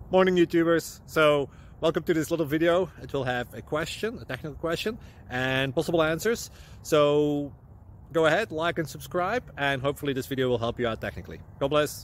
Morning YouTubers. So welcome to this little video. It will have a question, a technical question, and possible answers. So go ahead, like and subscribe, and hopefully this video will help you out technically. God bless.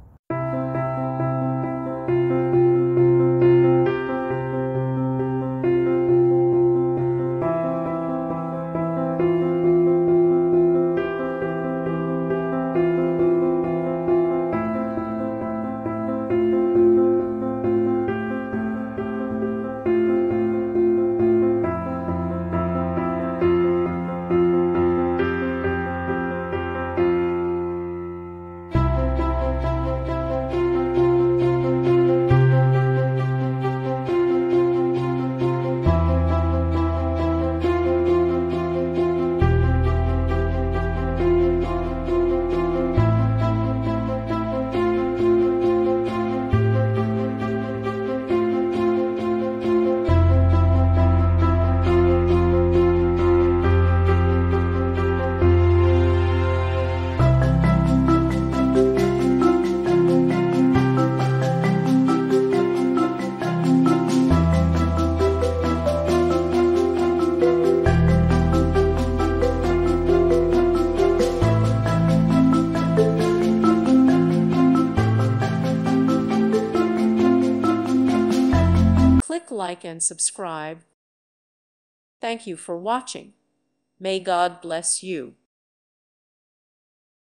Click like and subscribe. Thank you for watching. May God bless you.